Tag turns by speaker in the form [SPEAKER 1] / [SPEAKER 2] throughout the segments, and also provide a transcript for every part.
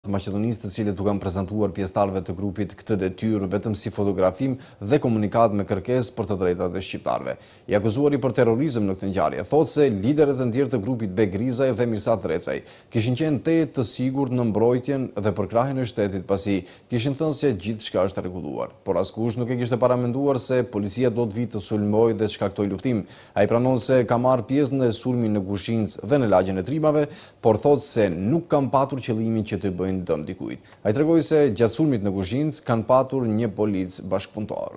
[SPEAKER 1] Maqedonisë, të cilët u kanë prezantuar pjesëtarëve të grupit këtë detyrë vetëm si fotografim dhe komunikat me kërkesë për të drejtat e shqiptarëve. I akuzuari për terrorizëm në këtë ngjarje thotë se liderët e tjerë të grupit Begrizaj dhe Mirsad Drecaj kishin qenë të sigurt në mbrojtjen dhe përkrahjen e shtetit pasi kishin thënë se gjithçka është rregulluar. Por askush nuk e kishte paramenduar se policia do të vijë të sulmojë dhe të shkaktojë luftim. Ai pranon se ka marrë pjesë në sulmin në Gushincë dhe në lagjen e Trimave, por thotë se nuk kanë patur qëllimin që të bëjnë dëm dikujt. Ai tregoi se gjatë sulmit në Gushincë kanë patur një polic bashkëpunëtor.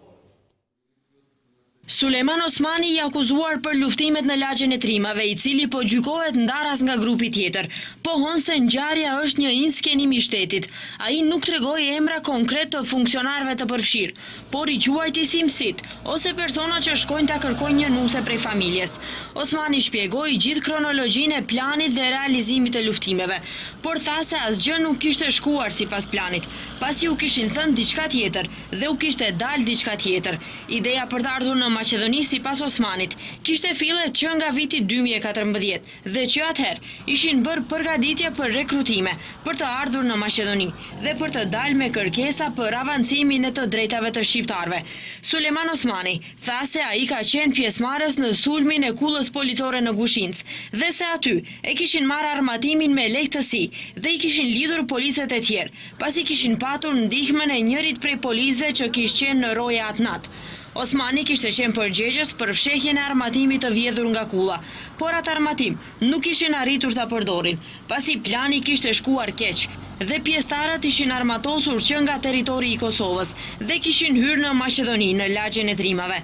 [SPEAKER 2] Sulejman Osmani i akuzuar për luftimet në lagjen e Trimave, i cili po gjykohet ndaras nga grupi tjetër, pohon se ngjarja është një inskenim i shtetit. Ai nuk tregoi emra konkret të funksionarëve të përfshirë, por i quajti si mësit ose persona që shkojnë ta kërkojnë një nuse prej familjes. Osmani shpjegoi gjithë kronologjinë e planit dhe realizimit të luftimeve, por tha se asgjë nuk kishte shkuar sipas planit, pasi u kishin thënë diçka tjetër dhe u kishte dalë diçka tjetër. Ideja për të ardhur në Maqedoni, sipas Osmanit, kishte filluar që nga viti 2014 dhe që atëherë ishin bërë përgatitje për rekrutime për të ardhur në Maqedoni dhe për të dalë me kërkesa për avancimin e të drejtave të shqiptarëve. Sulejman Osmani tha se ai ka qenë pjesëmarrës në sulmin e kullës policore në Gushincë dhe se aty e kishin marrë armatimin me lehtësi dhe i kishin lidhur policët e tjerë, pasi kishin patur ndihmën e njërit prej policëve që kishte qenë në roje atë natë. Osmani kishte qenë përgjegjës për fshehjen e armatimit të vjedhur nga kulla, por atë armatim nuk ishin arritur ta përdorin, pasi plani kishte shkuar keq dhe pjesëtarët ishin armatosur që nga territori i Kosovës dhe kishin hyrë në Maqedoni në lagjen e Trimave.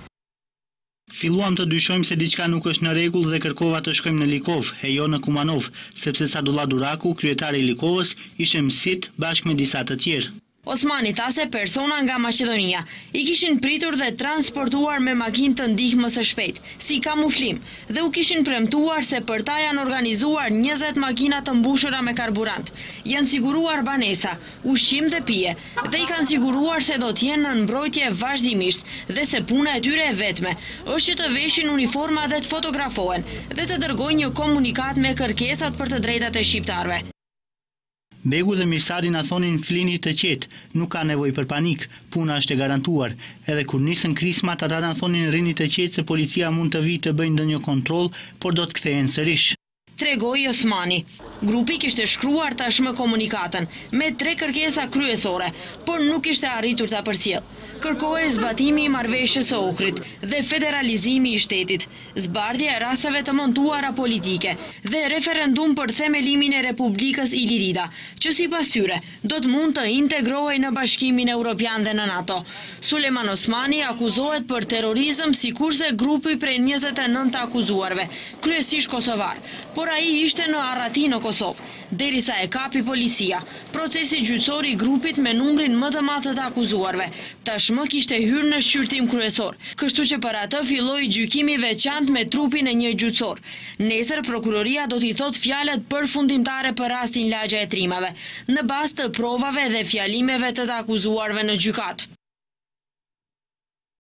[SPEAKER 3] Filluam të dyshojmë se diçka nuk është në rregull dhe kërkova të shkojmë në Likov, e jo në Kumanov, sepse Sadullah Duraku, kryetari i Likovës, ishte mësit bashkë me disa të tjerë.
[SPEAKER 2] Osmani tha se persona nga Maqedonia i kishin pritur dhe transportuar me makinë të ndihmës së shpejtë, si kamuflim, dhe u kishin premtuar se për ta janë organizuar 20 makina të mbushura me karburant. Janë siguruar banesa, ushqim dhe pije, dhe i kanë siguruar se do të jenë në mbrojtje vazhdimisht dhe se puna e tyre e vetme është që të veshin uniforma dhe të fotografohen dhe të dërgojnë një komunikat me kërkesat për të drejtat e shqiptarëve.
[SPEAKER 3] Begu dhe Mirsadi na thonin flini të qetë, nuk ka nevojë për panik, puna është e garantuar. Edhe kur nisën krismat, ata na thonin rini të qetë se policia mund të vijë të bëjë ndonjë kontroll, por do të kthehen sërish.
[SPEAKER 2] Tregoi Osmani. Grupi kishte shkruar tashmë komunikatën me 3 kërkesa kryesore, por nuk ishte arritur ta përcjellë. Kërkohej zbatimi i marrëveshjes së Ohrit dhe federalizimi i shtetit, zbardhja e rasteve të montuara politike dhe referendum për themelimin e Republikës Ilirida, që sipas tyre do të mund të integrohej në Bashkimin Evropian dhe në NATO. Sulejman Osmani akuzohet për terrorizëm sikurse grupi prej 29 të akuzuarve, kryesisht kosovar, por ai ishte në Arrati në Kosovë, derisa e kapi policia. Procesi gjyqësor i grupit me numrin më të madh të akuzuarve tashmë kishte hyrë në shqyrtim kryesor, kështu që për atë filloi gjykimi veçantë me trupin e një gjyqësor. Nesër prokuroria do t'i thotë fjalët përfundimtare për rastin lagja e Trimave, në bazë të provave dhe fjalimeve të akuzuarve në gjykat.